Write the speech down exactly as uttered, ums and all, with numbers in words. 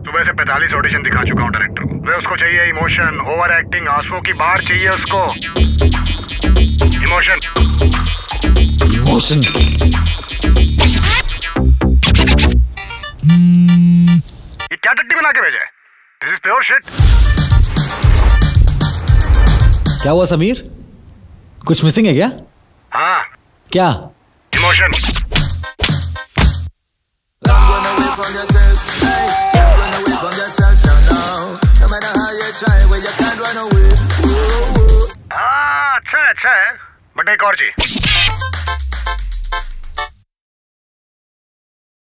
सुबह से पैंतालीस ऑडिशन दिखा चुका हूँ डायरेक्टर को। वे उसको चाहिए इमोशन, ओवर एक्टिंग, आंसुओं की बाढ़ चाहिए उसको। इमोशन इमोशन ये क्या टट्टी बना के भेजा है? This is pure shit. क्या हुआ समीर, कुछ मिसिंग है क्या? हाँ क्या? इमोशन। हाँ अच्छा है अच्छा है, बट एक और चाहिए।